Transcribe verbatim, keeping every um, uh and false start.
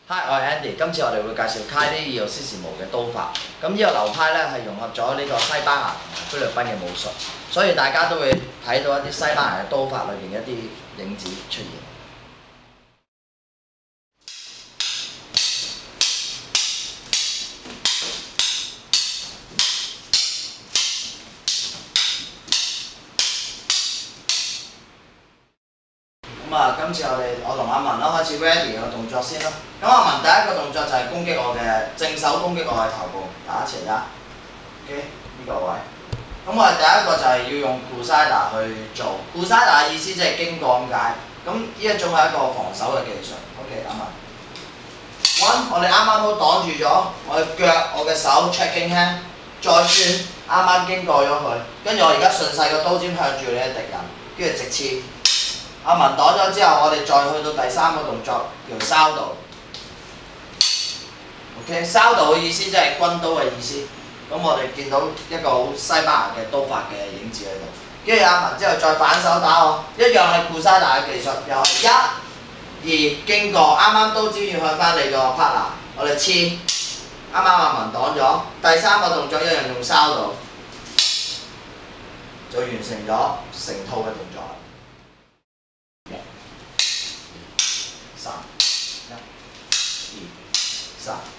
Hi， 我係 Andy，今次我哋會介紹 Cairdeiro 嘅刀法。咁呢個流派咧係融合咗呢個西班牙同埋菲律賓嘅武術，所以大家都會睇到一啲西班牙嘅刀法裏邊一啲影子出現。咁啊，今次我哋我同阿文啦開始 ready 個動作先啦。咁阿文第一個動作就係攻擊我嘅正手攻擊我嘅頭部，打一齊啦。OK， 呢個位。咁我哋第一個就係要用 cruzada 去做 ，cruzada 嘅意思即係經過咁解。咁呢一種係一個防守嘅技術。OK， 阿文。One， 我哋啱啱好擋住咗我嘅腳，我嘅手 checking hand， 再轉啱啱經過咗佢，跟住我而家順勢個刀尖向住你嘅敵人，跟住直刺。阿文擋咗之後，我哋再去到第三個動作叫燒刀。OK， 燒刀嘅意思即係軍刀嘅意思。咁我哋見到一個好西班牙嘅刀法嘅影子喺度。跟住阿文之後再反手打我，一樣係cruzada嘅技術，又係一、二經過，啱啱刀尖要向翻你個 partner， 我哋黐。啱啱阿文擋咗，第三個動作一樣用燒刀，就完成咗成套嘅動作。三、一、二、三。